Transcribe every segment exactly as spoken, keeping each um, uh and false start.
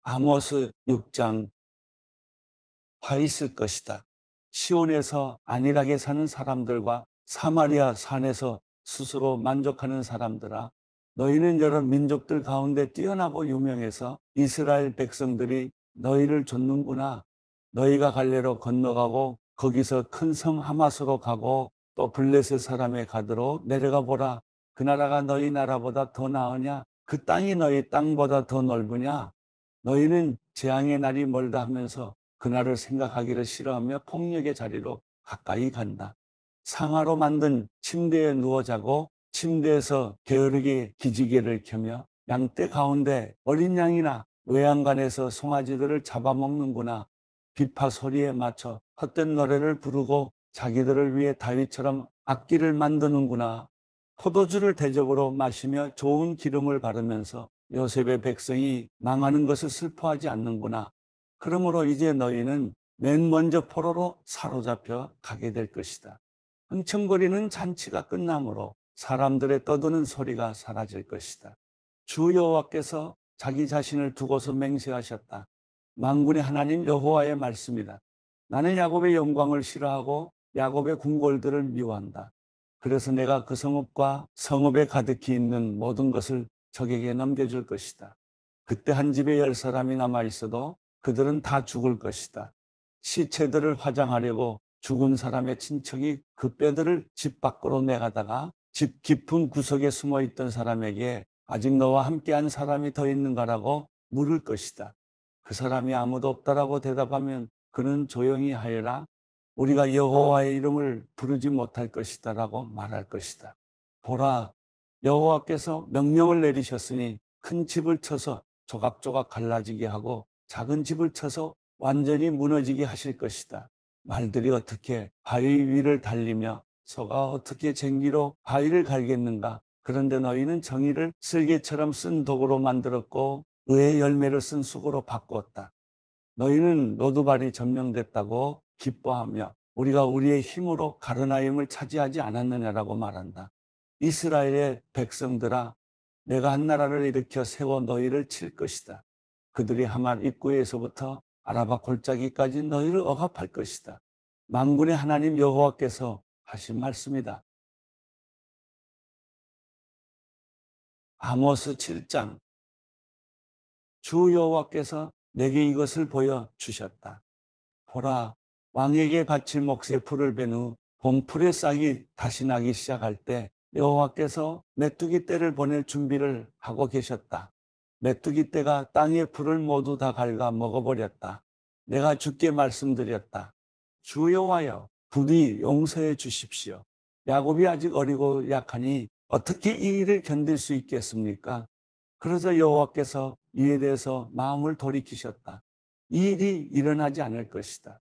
아모스 육 장. 화 있을 것이다. 시온에서 안일하게 사는 사람들과 사마리아 산에서 스스로 만족하는 사람들아, 너희는 여러 민족들 가운데 뛰어나고 유명해서 이스라엘 백성들이 너희를 좇는구나. 너희가 갈레로 건너가고 거기서 큰 성 하마스로 가고 또 블레셋 사람의 가드로 내려가 보라. 그 나라가 너희 나라보다 더 나으냐? 그 땅이 너희 땅보다 더 넓으냐? 너희는 재앙의 날이 멀다 하면서 그날을 생각하기를 싫어하며 폭력의 자리로 가까이 간다. 상아로 만든 침대에 누워 자고 침대에서 게으르게 기지개를 켜며 양떼 가운데 어린 양이나 외양간에서 송아지들을 잡아먹는구나. 비파 소리에 맞춰 헛된 노래를 부르고 자기들을 위해 다윗처럼 악기를 만드는구나. 포도주를 대접으로 마시며 좋은 기름을 바르면서 요셉의 백성이 망하는 것을 슬퍼하지 않는구나. 그러므로 이제 너희는 맨 먼저 포로로 사로잡혀 가게 될 것이다. 흥청거리는 잔치가 끝나므로 사람들의 떠드는 소리가 사라질 것이다. 주 여호와께서 자기 자신을 두고서 맹세하셨다. 만군의 하나님 여호와의 말씀이다. 나는 야곱의 영광을 싫어하고 야곱의 궁궐들을 미워한다. 그래서 내가 그 성읍과 성읍에 가득히 있는 모든 것을 적에게 넘겨줄 것이다. 그때 한 집에 열 사람이 남아 있어도 그들은 다 죽을 것이다. 시체들을 화장하려고 죽은 사람의 친척이 그 뼈들을 집 밖으로 내가다가 집 깊은 구석에 숨어 있던 사람에게 아직 너와 함께한 사람이 더 있는가라고 물을 것이다. 그 사람이 아무도 없다라고 대답하면 그는 조용히 하여라. 우리가 여호와의 이름을 부르지 못할 것이다라고 말할 것이다. 보라, 여호와께서 명령을 내리셨으니 큰 집을 쳐서 조각조각 갈라지게 하고 작은 집을 쳐서 완전히 무너지게 하실 것이다. 말들이 어떻게 바위 위를 달리며 소가 어떻게 쟁기로 바위를 갈겠는가. 그런데 너희는 정의를 쓸개처럼 쓴 도구로 만들었고 의의 열매를 쓴 수고로 바꾸었다. 너희는 로두발이 점령됐다고 기뻐하며 우리가 우리의 힘으로 가르나임을 차지하지 않았느냐라고 말한다. 이스라엘의 백성들아, 내가 한 나라를 일으켜 세워 너희를 칠 것이다. 그들이 하만 입구에서부터 아라바 골짜기까지 너희를 억압할 것이다. 만군의 하나님 여호와께서 하신 말씀이다. 아모스 칠 장. 주 여호와께서 내게 이것을 보여주셨다. 보라, 왕에게 바칠 몫의 풀을 벤 후 봄풀의 싹이 다시 나기 시작할 때 여호와께서 메뚜기 떼를 보낼 준비를 하고 계셨다. 메뚜기 떼가 땅의 풀을 모두 다 갉아 먹어버렸다. 내가 주께 말씀드렸다. 주 여호와여, 부디 용서해 주십시오. 야곱이 아직 어리고 약하니 어떻게 이 일을 견딜 수 있겠습니까? 그러자 여호와께서 이에 대해서 마음을 돌이키셨다. 이 일이 일어나지 않을 것이다.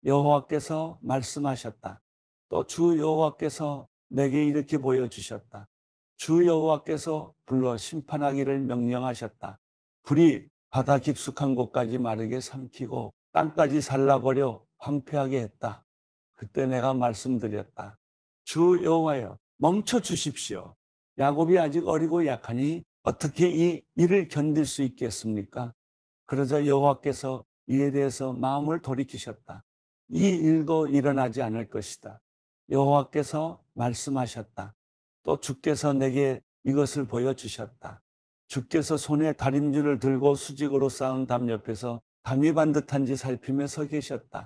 여호와께서 말씀하셨다. 또 주 여호와께서 내게 이렇게 보여주셨다. 주 여호와께서 불러 심판하기를 명령하셨다. 불이 바다 깊숙한 곳까지 마르게 삼키고 땅까지 살라버려 황폐하게 했다. 그때 내가 말씀드렸다. 주 여호와여, 멈춰 주십시오. 야곱이 아직 어리고 약하니 어떻게 이 일을 견딜 수 있겠습니까? 그러자 여호와께서 이에 대해서 마음을 돌이키셨다. 이 일도 일어나지 않을 것이다. 여호와께서 말씀하셨다. 또 주께서 내게 이것을 보여주셨다. 주께서 손에 다림줄을 들고 수직으로 쌓은 담 옆에서 담이 반듯한지 살피며 서 계셨다.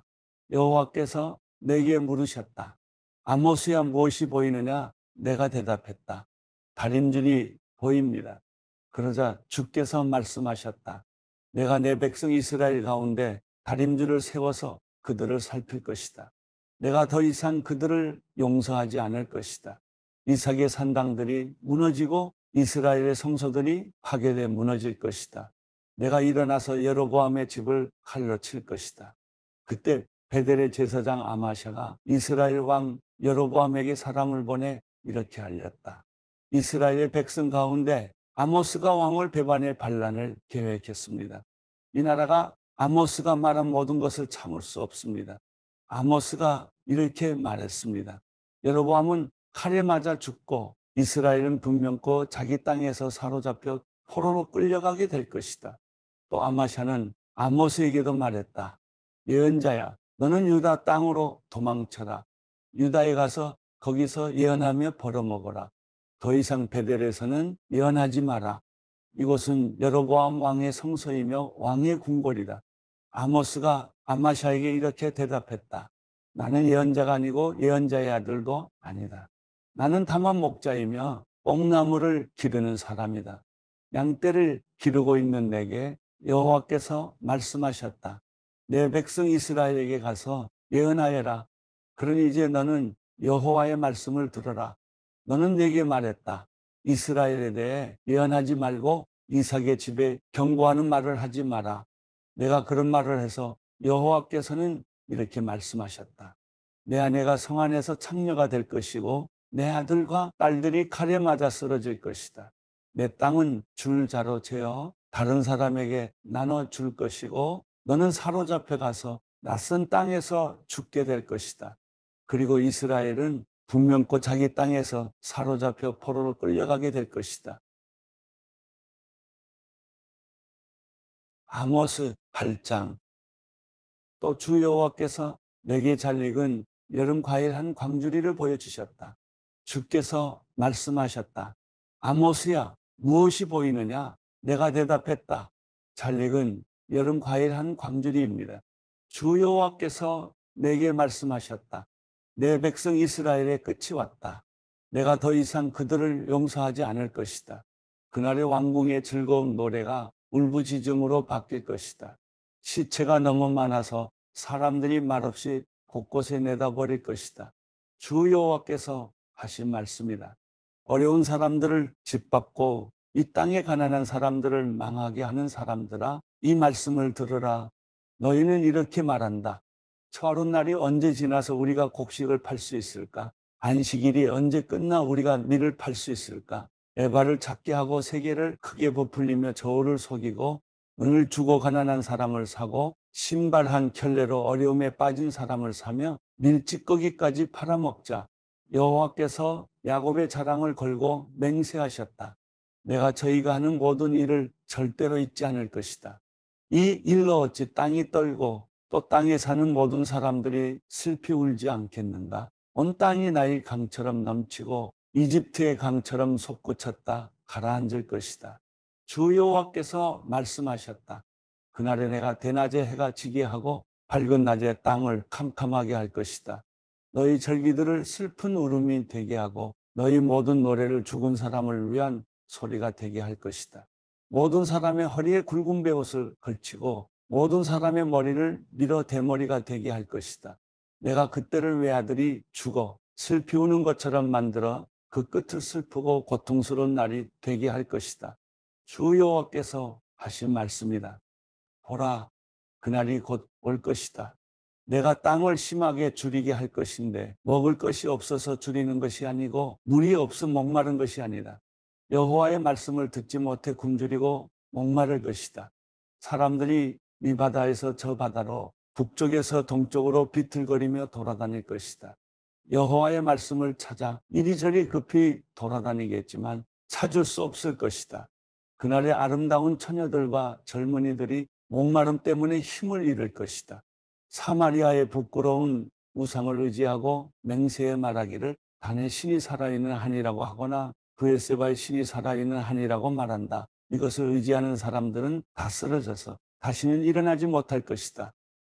여호와께서 내게 물으셨다. 아모스야, 무엇이 보이느냐? 내가 대답했다. 다림줄이 보입니다. 그러자 주께서 말씀하셨다. 내가 내 백성 이스라엘 가운데 다림줄을 세워서 그들을 살필 것이다. 내가 더 이상 그들을 용서하지 않을 것이다. 이삭의 산당들이 무너지고 이스라엘의 성소들이 파괴돼 무너질 것이다. 내가 일어나서 여로보암의 집을 칼로 칠 것이다. 그때 베델의 제사장 아마샤가 이스라엘 왕 여로보암에게 사람을 보내 이렇게 알렸다. 이스라엘의 백성 가운데 아모스가 왕을 배반해 반란을 계획했습니다. 이 나라가 아모스가 말한 모든 것을 참을 수 없습니다. 아모스가 이렇게 말했습니다. 여로보암은 칼에 맞아 죽고 이스라엘은 분명코 자기 땅에서 사로잡혀 포로로 끌려가게 될 것이다. 또 아마샤는 아모스에게도 말했다. 예언자야, 너는 유다 땅으로 도망쳐라. 유다에 가서 거기서 예언하며 벌어먹어라. 더 이상 베델에서는 예언하지 마라. 이곳은 여로보암 왕의 성소이며 왕의 궁궐이다. 아모스가 아마샤에게 이렇게 대답했다. 나는 예언자가 아니고 예언자의 아들도 아니다. 나는 다만 목자이며 뽕나무를 기르는 사람이다. 양떼를 기르고 있는 내게 여호와께서 말씀하셨다. 내 백성 이스라엘에게 가서 예언하여라. 그러니 이제 너는 여호와의 말씀을 들어라. 너는 내게 말했다. 이스라엘에 대해 예언하지 말고 이삭의 집에 경고하는 말을 하지 마라. 내가 그런 말을 해서 여호와께서는 이렇게 말씀하셨다. 내 아내가 성 안에서 창녀가 될 것이고 내 아들과 딸들이 칼에 맞아 쓰러질 것이다. 내 땅은 줄자로 재어 다른 사람에게 나눠줄 것이고 너는 사로잡혀 가서 낯선 땅에서 죽게 될 것이다. 그리고 이스라엘은 분명코 자기 땅에서 사로잡혀 포로로 끌려가게 될 것이다. 아모스 팔 장. 또 주 여호와께서 내게 잘 익은 여름 과일 한 광주리를 보여주셨다. 주께서 말씀하셨다. 아모스야, 무엇이 보이느냐? 내가 대답했다. 잘 익은 여름 과일 한 광주리입니다. 주 여호와께서 내게 말씀하셨다. 내 백성 이스라엘의 끝이 왔다. 내가 더 이상 그들을 용서하지 않을 것이다. 그날의 왕궁의 즐거운 노래가 울부짖음으로 바뀔 것이다. 시체가 너무 많아서 사람들이 말없이 곳곳에 내다버릴 것이다. 주 여호와께서 하신 말씀이다. 어려운 사람들을 짓밟고 이 땅에 가난한 사람들을 망하게 하는 사람들아, 이 말씀을 들으라. 너희는 이렇게 말한다. 철원 날이 언제 지나서 우리가 곡식을 팔 수 있을까? 안식일이 언제 끝나 우리가 밀을 팔 수 있을까? 에바를 작게 하고 세계를 크게 부풀리며 저울을 속이고 은을 주고 가난한 사람을 사고 신발 한 켤레로 어려움에 빠진 사람을 사며 밀찌꺼기까지 팔아먹자. 여호와께서 야곱의 자랑을 걸고 맹세하셨다. 내가 저희가 하는 모든 일을 절대로 잊지 않을 것이다. 이 일로 어찌 땅이 떨고 또 땅에 사는 모든 사람들이 슬피 울지 않겠는가? 온 땅이 나의 강처럼 넘치고 이집트의 강처럼 솟구쳤다 가라앉을 것이다. 주 여호와께서 말씀하셨다. 그날에 내가 대낮에 해가 지게 하고 밝은 낮에 땅을 캄캄하게 할 것이다. 너희 절기들을 슬픈 울음이 되게 하고 너희 모든 노래를 죽은 사람을 위한 소리가 되게 할 것이다. 모든 사람의 허리에 굵은 베옷을 걸치고 모든 사람의 머리를 밀어 대머리가 되게 할 것이다. 내가 그때를 외아들이 죽어 슬피 우는 것처럼 만들어 그 끝을 슬프고 고통스러운 날이 되게 할 것이다. 주 여호와께서 하신 말씀이다. 보라, 그날이 곧 올 것이다. 내가 땅을 심하게 줄이게 할 것인데 먹을 것이 없어서 줄이는 것이 아니고 물이 없어 목마른 것이 아니다. 여호와의 말씀을 듣지 못해 굶주리고 목마를 것이다. 사람들이 이 바다에서 저 바다로 북쪽에서 동쪽으로 비틀거리며 돌아다닐 것이다. 여호와의 말씀을 찾아 이리저리 급히 돌아다니겠지만 찾을 수 없을 것이다. 그날의 아름다운 처녀들과 젊은이들이 목마름 때문에 힘을 잃을 것이다. 사마리아의 부끄러운 우상을 의지하고 맹세에 말하기를 단의 신이 살아있는 한이라고 하거나 브엘세바의 신이 살아있는 한이라고 말한다. 이것을 의지하는 사람들은 다 쓰러져서 다시는 일어나지 못할 것이다.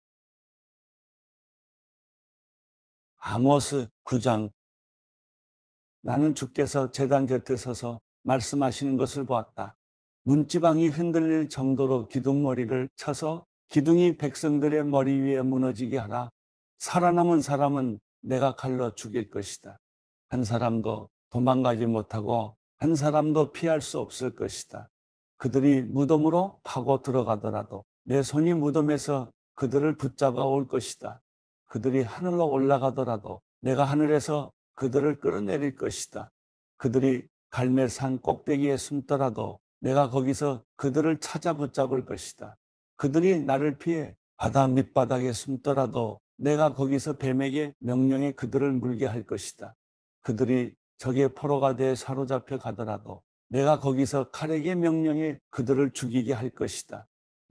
아모스 구 장. 나는 주께서 제단 곁에 서서 말씀하시는 것을 보았다. 문지방이 흔들릴 정도로 기둥머리를 쳐서 기둥이 백성들의 머리 위에 무너지게 하라. 살아남은 사람은 내가 칼로 죽일 것이다. 한 사람도 도망가지 못하고 한 사람도 피할 수 없을 것이다. 그들이 무덤으로 파고 들어가더라도 내 손이 무덤에서 그들을 붙잡아 올 것이다. 그들이 하늘로 올라가더라도 내가 하늘에서 그들을 끌어내릴 것이다. 그들이 갈멜산 꼭대기에 숨더라도 내가 거기서 그들을 찾아 붙잡을 것이다. 그들이 나를 피해 바다 밑바닥에 숨더라도 내가 거기서 뱀에게 명령해 그들을 물게 할 것이다. 그들이 적의 포로가 되어 사로잡혀 가더라도 내가 거기서 칼에게 명령해 그들을 죽이게 할 것이다.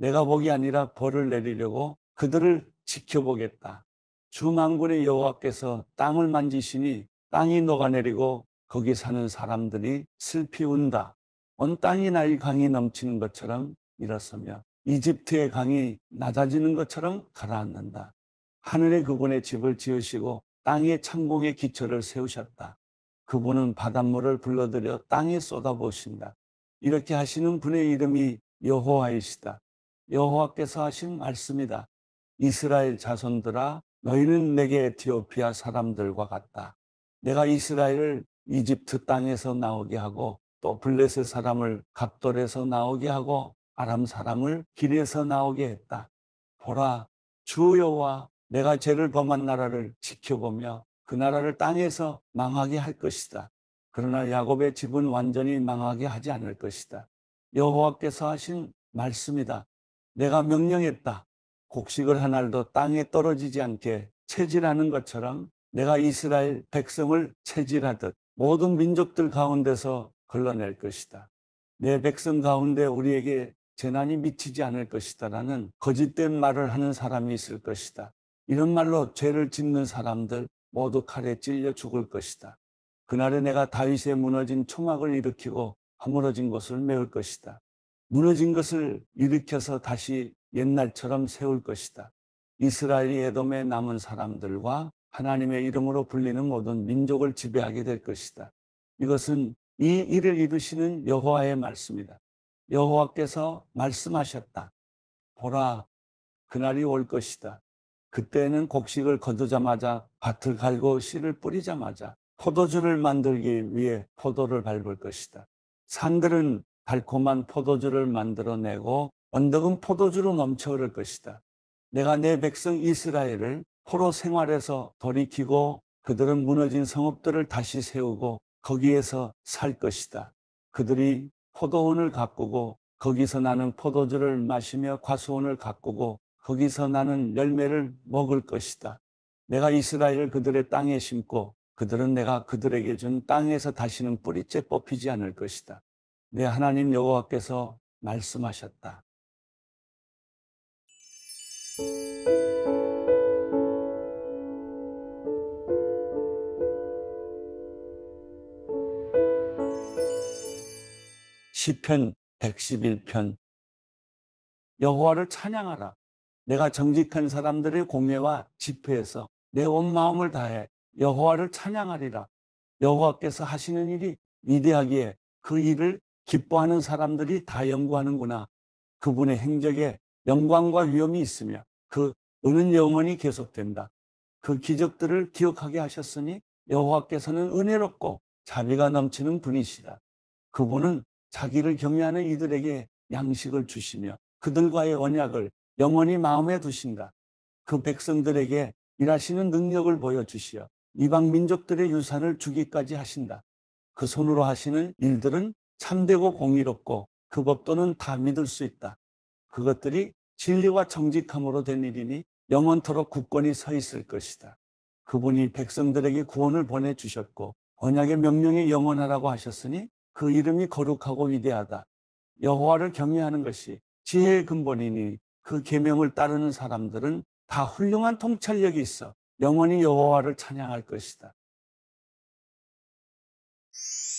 내가 복이 아니라 벌을 내리려고 그들을 지켜보겠다. 주 만군의 여호와께서 땅을 만지시니 땅이 녹아내리고 거기 사는 사람들이 슬피 운다. 온 땅이 나의 강이 넘치는 것처럼 일어서며 이집트의 강이 낮아지는 것처럼 가라앉는다. 하늘의 그분의 집을 지으시고 땅의 창공의 기초를 세우셨다. 그분은 바닷물을 불러들여 땅에 쏟아부으신다. 이렇게 하시는 분의 이름이 여호와이시다. 여호와께서 하신 말씀이다. 이스라엘 자손들아, 너희는 내게 에티오피아 사람들과 같다. 내가 이스라엘을 이집트 땅에서 나오게 하고 또 블레셋 사람을 갑돌에서 나오게 하고 아람 사람을 길에서 나오게 했다. 보라, 주 여호와, 내가 죄를 범한 나라를 지켜보며 그 나라를 땅에서 망하게 할 것이다. 그러나 야곱의 집은 완전히 망하게 하지 않을 것이다. 여호와께서 하신 말씀이다. 내가 명령했다. 곡식을 한 알도 땅에 떨어지지 않게 체질하는 것처럼 내가 이스라엘 백성을 체질하듯 모든 민족들 가운데서 걸러낼 것이다. 내 백성 가운데 우리에게 재난이 미치지 않을 것이다 라는 거짓된 말을 하는 사람이 있을 것이다. 이런 말로 죄를 짓는 사람들 모두 칼에 찔려 죽을 것이다. 그날에 내가 다윗의 무너진 초막을 일으키고 허물어진 곳을 메울 것이다. 무너진 것을 일으켜서 다시 옛날처럼 세울 것이다. 이스라엘이 에돔에 남은 사람들과 하나님의 이름으로 불리는 모든 민족을 지배하게 될 것이다. 이것은 이 일을 이루시는 여호와의 말씀이다. 여호와께서 말씀하셨다. 보라, 그날이 올 것이다. 그때는 곡식을 거두자마자 밭을 갈고 씨를 뿌리자마자 포도주를 만들기 위해 포도를 밟을 것이다. 산들은 달콤한 포도주를 만들어내고 언덕은 포도주로 넘쳐 흐를 것이다. 내가 내 백성 이스라엘을 포로 생활에서 돌이키고 그들은 무너진 성읍들을 다시 세우고 거기에서 살 것이다. 그들이 포도원을 가꾸고 거기서 나는 포도주를 마시며 과수원을 가꾸고 거기서 나는 열매를 먹을 것이다. 내가 이스라엘을 그들의 땅에 심고 그들은 내가 그들에게 준 땅에서 다시는 뿌리째 뽑히지 않을 것이다. 내 하나님 여호와께서 말씀하셨다. 시편 백십일 편. 여호와를 찬양하라. 내가 정직한 사람들의 공회와 집회에서 내 온 마음을 다해 여호와를 찬양하리라. 여호와께서 하시는 일이 위대하기에 그 일을 기뻐하는 사람들이 다 연구하는구나. 그분의 행적에 영광과 위엄이 있으며 그 은은 영원히 계속된다. 그 기적들을 기억하게 하셨으니 여호와께서는 은혜롭고 자비가 넘치는 분이시다. 그분은 자기를 경외하는 이들에게 양식을 주시며 그들과의 언약을 영원히 마음에 두신다. 그 백성들에게 일하시는 능력을 보여주시어 이방 민족들의 유산을 주기까지 하신다. 그 손으로 하시는 일들은 참되고 공의롭고 그 법도는 다 믿을 수 있다. 그것들이 진리와 정직함으로 된 일이니 영원토록 굳건히 서 있을 것이다. 그분이 백성들에게 구원을 보내주셨고 언약의 명령이 영원하라고 하셨으니 그 이름이 거룩하고 위대하다. 여호와를 경외하는 것이 지혜의 근본이니 그 계명을 따르는 사람들은 다 훌륭한 통찰력이 있어 영원히 여호와를 찬양할 것이다.